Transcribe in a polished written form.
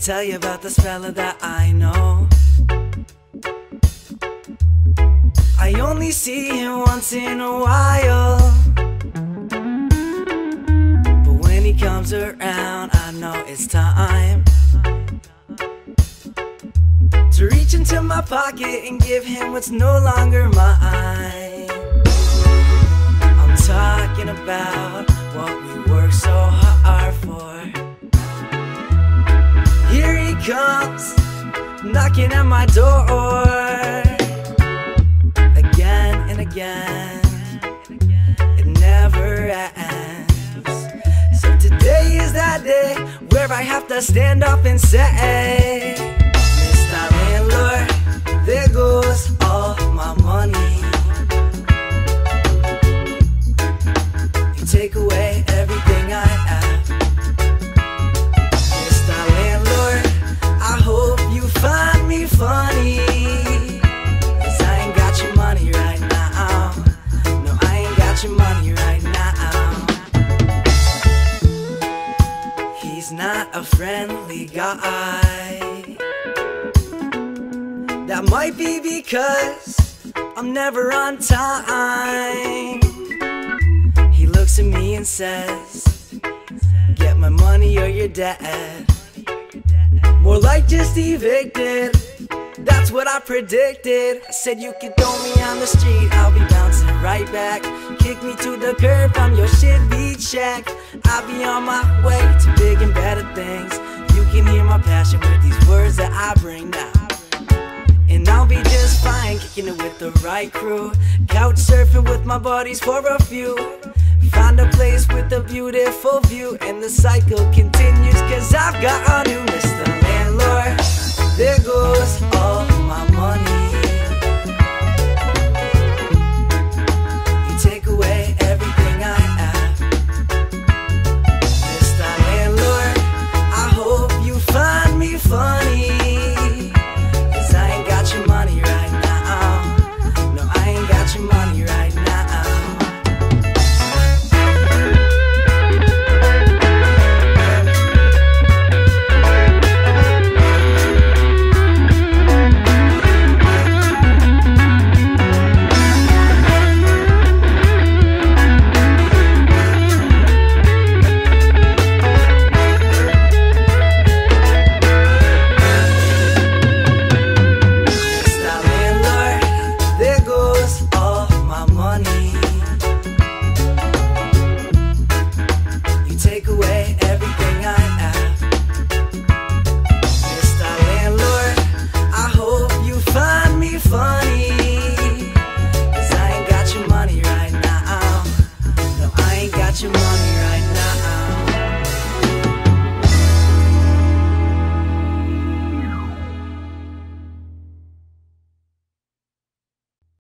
tell you about this fella that I know. I only see him once in a while, but when he comes around, I know it's time to reach into my pocket and give him what's no longer mine. I'm talking about what we work so hard for. Here he comes, knocking at my door, again and again. It never ends. So today is that day where I have to stand up and say, Mr. Landlord, there goes all my money. You take away everything I have. Mr. Landlord, I hope you find me funny, 'cause I ain't got your money right now. No, I ain't got your money right now. He's not a friendly guy. That might be because I'm never on time. He looks at me and says, get my money or you're dead. More like just evicted. That's what I predicted. I said you could throw me on the street, I'll be bouncing right back. Kick me to the curb, I'm your shit beat shack. I'll be on my way to big and better things. You can hear my passion with these words that I bring now. And I'll be just fine, kicking it with the right crew. Couch surfing with my buddies for a few. Find a place with a beautiful view, and the cycle continues, 'cause I've got a new Mr. Landlord. There goes all my money. You take away everything I have. Mr. Landlord, I hope you find me funny, 'cause I ain't got your money right now. No, I ain't got your money right now.